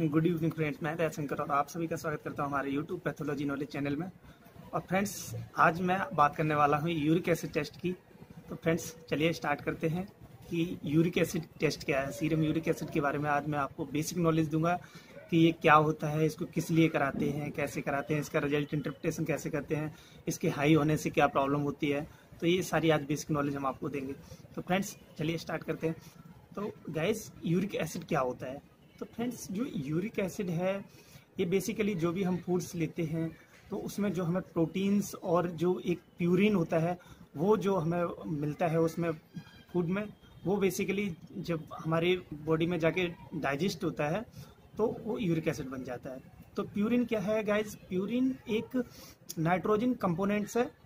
Good evening friends, मैं दयाशंकर और आप सभी का स्वागत करता हूं हमारे यूट्यूब पैथोलॉजी नॉलेज चैनल में। और फ्रेंड्स, आज मैं बात करने वाला हूं यूरिक एसिड टेस्ट की। तो फ्रेंड्स, चलिए स्टार्ट करते हैं कि यूरिक एसिड टेस्ट क्या है। सीरम यूरिक एसिड के बारे में आज मैं आपको बेसिक नॉलेज दूंगा कि ये क्या होता है, इसको किस लिए कराते हैं, कैसे कराते हैं, इसका रिजल्ट इंटरप्रिटेशन कैसे करते हैं, इसके हाई होने से क्या प्रॉब्लम होती है। तो ये सारी आज बेसिक नॉलेज हम आपको देंगे। तो फ्रेंड्स, चलिए स्टार्ट करते हैं। तो गाइस, यूरिक एसिड क्या होता है? तो फ्रेंड्स, जो यूरिक एसिड है ये बेसिकली जो भी हम फूड्स लेते हैं तो उसमें जो हमें प्रोटीन्स और जो एक प्यूरिन होता है वो जो हमें मिलता है उसमें फूड में, वो बेसिकली जब हमारे बॉडी में जाके डाइजेस्ट होता है तो वो यूरिक एसिड बन जाता है। तो प्यूरिन क्या है गाइज? प्यूरिन एक नाइट्रोजन कंपोनेंट्स है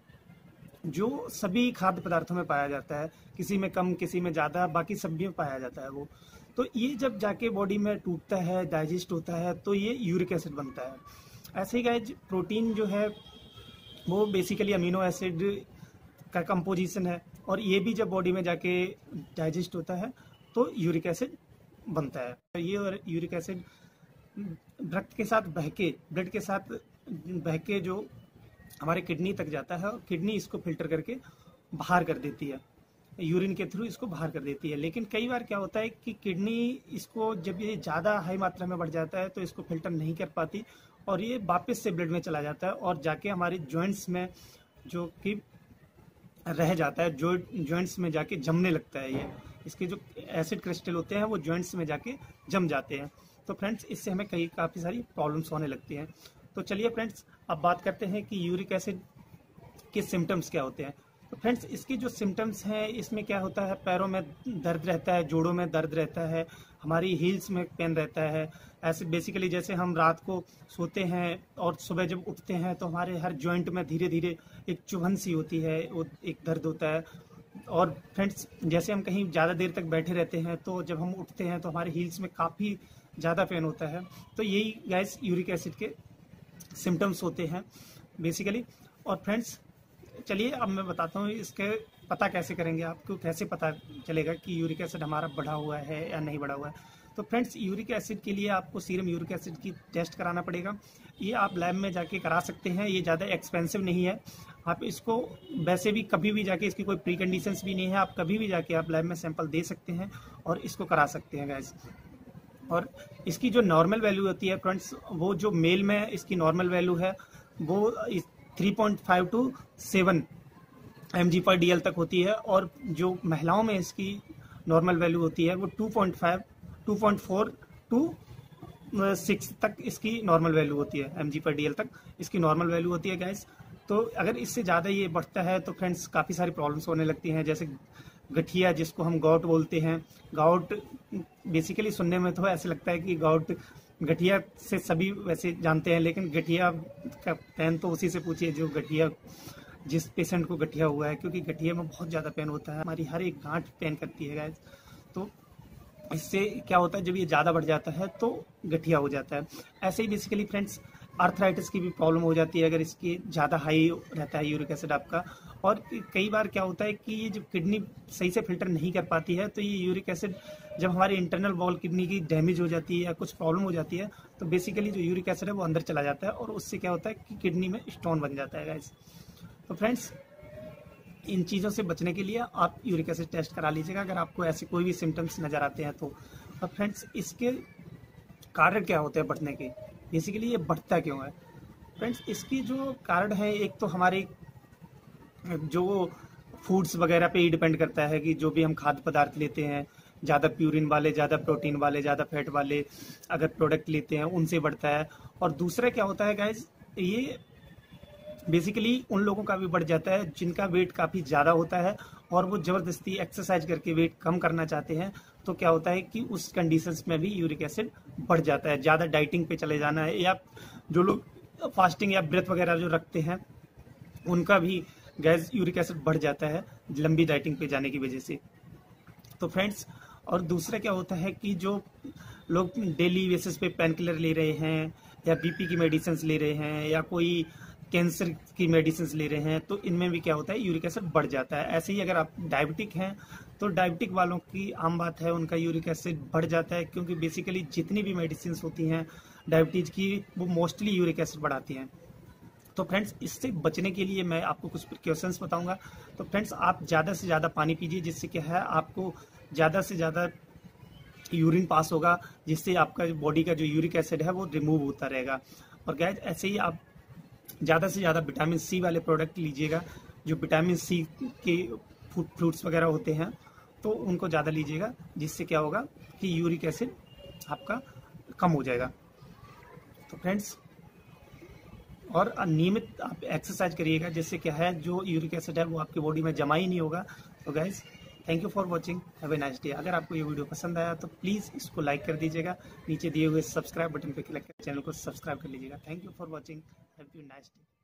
जो सभी खाद्य पदार्थों में पाया जाता है, किसी में कम किसी में ज़्यादा, बाकी सभी में पाया जाता है वो। तो ये जब जाके बॉडी में टूटता है, डाइजेस्ट होता है, तो ये यूरिक एसिड बनता है। ऐसे ही गाइज, प्रोटीन जो है वो बेसिकली अमीनो एसिड का कंपोजिशन है और ये भी जब बॉडी में जाके डाइजेस्ट होता है तो यूरिक एसिड बनता है। ये और यूरिक एसिड रक्त के साथ ब्लड के साथ बह के जो हमारे किडनी तक जाता है और किडनी इसको फिल्टर करके बाहर कर देती है, यूरिन के थ्रू इसको बाहर कर देती है। लेकिन कई बार क्या होता है कि किडनी इसको जब ये ज़्यादा हाई मात्रा में बढ़ जाता है तो इसको फिल्टर नहीं कर पाती और ये वापस से ब्लड में चला जाता है और जाके हमारे जॉइंट्स में जो कि रह जाता है, जो जॉइंट्स में जाके जमने लगता है। ये इसके जो एसिड क्रिस्टल होते हैं वो जॉइंट्स में जाके जम जाते हैं। तो फ्रेंड्स, इससे हमें काफ़ी सारी प्रॉब्लम्स होने लगती हैं। तो चलिए फ्रेंड्स, अब बात करते हैं कि यूरिक एसिड के सिम्टम्स क्या होते हैं। तो फ्रेंड्स, इसके जो सिम्टम्स हैं इसमें क्या होता है, पैरों में दर्द रहता है, जोड़ों में दर्द रहता है, हमारी हील्स में पेन रहता है। ऐसे बेसिकली जैसे हम रात को सोते हैं और सुबह जब उठते हैं तो हमारे हर जॉइंट में धीरे धीरे एक चुभन सी होती है, वो एक दर्द होता है। और फ्रेंड्स, जैसे हम कहीं ज़्यादा देर तक बैठे रहते हैं तो जब हम उठते हैं तो हमारे हील्स में काफ़ी ज़्यादा पेन होता है। तो यही गाइस यूरिक एसिड के सिम्टम्स होते हैं बेसिकली। और फ्रेंड्स, चलिए अब मैं बताता हूँ इसके पता कैसे करेंगे, आपको कैसे पता चलेगा कि यूरिक एसिड हमारा बढ़ा हुआ है या नहीं बढ़ा हुआ है। तो फ्रेंड्स, यूरिक एसिड के लिए आपको सीरम यूरिक एसिड की टेस्ट कराना पड़ेगा। ये आप लैब में जाके करा सकते हैं, ये ज़्यादा एक्सपेंसिव नहीं है। आप इसको वैसे भी कभी भी जाके, इसकी कोई प्री कंडीशंस भी नहीं है, आप कभी भी जाके आप लैब में सैंपल दे सकते हैं और इसको करा सकते हैं गाइस। और इसकी जो नॉर्मल वैल्यू होती है फ्रेंड्स, वो जो मेल में इसकी नॉर्मल वैल्यू है वो 3.5 to 7 mg/dl तक होती है और जो महिलाओं में इसकी नॉर्मल वैल्यू होती है वो 2.4 to 6 तक इसकी नॉर्मल वैल्यू होती है, mg/dl तक इसकी नॉर्मल वैल्यू होती है गाइस। तो अगर इससे ज़्यादा ये बढ़ता है तो फ्रेंड्स काफ़ी सारी प्रॉब्लम्स होने लगती हैं, जैसे गठिया, जिसको हम गाउट बोलते हैं। गाउट बेसिकली सुनने में तो ऐसे लगता है कि गाउट गठिया से सभी वैसे जानते हैं, लेकिन गठिया का पेन तो उसी से पूछिए जिस पेशेंट को गठिया हुआ है, क्योंकि गठिया में बहुत ज़्यादा पेन होता है, हमारी हर एक गांठ पेन करती है गाइस। तो इससे क्या होता है, जब ये ज़्यादा बढ़ जाता है तो गठिया हो जाता है। ऐसे ही बेसिकली फ्रेंड्स, आर्थराइटिस की भी प्रॉब्लम हो जाती है अगर इसकी ज़्यादा हाई रहता है यूरिक एसिड आपका। और कई बार क्या होता है कि ये जब किडनी सही से फिल्टर नहीं कर पाती है तो ये यूरिक एसिड जब हमारी इंटरनल वॉल किडनी की डैमेज हो जाती है या कुछ प्रॉब्लम हो जाती है तो बेसिकली जो यूरिक एसिड है वो अंदर चला जाता है और उससे क्या होता है कि किडनी में स्टोन बन जाता है गाइस। तो फ्रेंड्स, इन चीज़ों से बचने के लिए आप यूरिक एसिड टेस्ट करा लीजिएगा अगर आपको ऐसे कोई भी सिम्टम्स नज़र आते हैं तो। और फ्रेंड्स, इसके कारण क्या होते हैं बढ़ने के, बेसिकली ये बढ़ता क्यों है? फ्रेंड्स, इसकी जो कारण है, एक तो हमारे जो फूड्स वगैरह पे ही डिपेंड करता है कि जो भी हम खाद्य पदार्थ लेते हैं, ज़्यादा प्यूरिन वाले, ज़्यादा प्रोटीन वाले, ज़्यादा फैट वाले अगर प्रोडक्ट लेते हैं उनसे बढ़ता है। और दूसरा क्या होता है गाइज, ये बेसिकली उन लोगों का भी बढ़ जाता है जिनका वेट काफ़ी ज़्यादा होता है और वो ज़बरदस्ती एक्सरसाइज करके वेट कम करना चाहते हैं। तो क्या होता है कि उस कंडीशंस में भी यूरिक एसिड बढ़ जाता है। ज़्यादा डाइटिंग पे चले जाना है, या जो लोग फास्टिंग या व्रत वगैरह जो रखते हैं उनका भी गैस यूरिक एसिड बढ़ जाता है लंबी डाइटिंग पे जाने की वजह से। तो फ्रेंड्स, और दूसरा क्या होता है कि जो लोग डेली बेसिस पे पेन किलर ले रहे हैं या बीपी की मेडिसिन ले रहे हैं या कोई कैंसर की मेडिसिन ले रहे हैं तो इनमें भी क्या होता है, यूरिक एसिड बढ़ जाता है। ऐसे ही अगर आप डायबिटिक हैं तो डायबिटिक वालों की आम बात है, उनका यूरिक एसिड बढ़ जाता है, क्योंकि बेसिकली जितनी भी मेडिसिन होती हैं डायबिटीज की वो मोस्टली यूरिक एसिड बढ़ाती हैं। तो फ्रेंड्स, इससे बचने के लिए मैं आपको कुछ प्रिकॉशंस बताऊंगा। तो फ्रेंड्स, आप ज़्यादा से ज़्यादा पानी पीजिए, जिससे क्या है आपको ज़्यादा से ज़्यादा यूरिन पास होगा, जिससे आपका बॉडी का जो यूरिक एसिड है वो रिमूव होता रहेगा। और गाइस, ऐसे ही आप ज़्यादा से ज़्यादा विटामिन सी वाले प्रोडक्ट लीजिएगा। जो विटामिन सी के फ्रूट्स वगैरह होते हैं तो उनको ज़्यादा लीजिएगा, जिससे क्या होगा कि यूरिक एसिड आपका कम हो जाएगा। तो फ्रेंड्स, और नियमित आप एक्सरसाइज करिएगा, जिससे क्या है जो यूरिक एसिड है वो आपकी बॉडी में जमा ही नहीं होगा। तो guys, thank you for watching, have a nice day. अगर आपको ये वीडियो पसंद आया तो प्लीज़ इसको लाइक कर दीजिएगा, नीचे दिए हुए सब्सक्राइब बटन पर क्लिक कर चैनल को सब्सक्राइब कर लीजिएगा। Thank you for watching, have a nice day.